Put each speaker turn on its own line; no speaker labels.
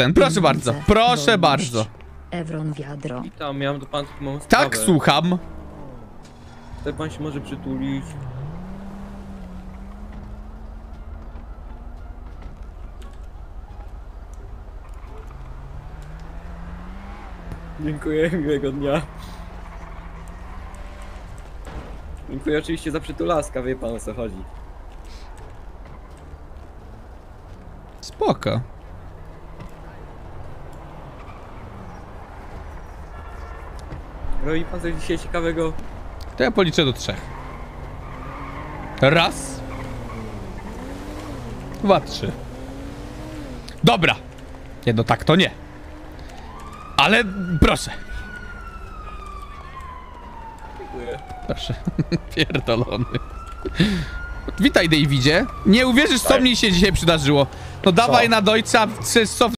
ten. Proszę bardzo, proszę bardzo.
Ewron wiadro.
Witam, miałem do pana taką małą sprawę.
Tak, słucham.
Tutaj pan się może przytulić. Dziękuję, miłego dnia. Dziękuję oczywiście za przytulaska, wie pan o co chodzi.
Spoko.
Robi pan coś dzisiaj ciekawego?
To ja policzę do 3. Raz. 2, 3. Dobra. Nie, no tak to nie. Ale proszę.
Dziękuję.
Proszę. Pierdolony. Witaj, Davidzie. Nie uwierzysz, co mi się dzisiaj przydarzyło. No dawaj na dojca, co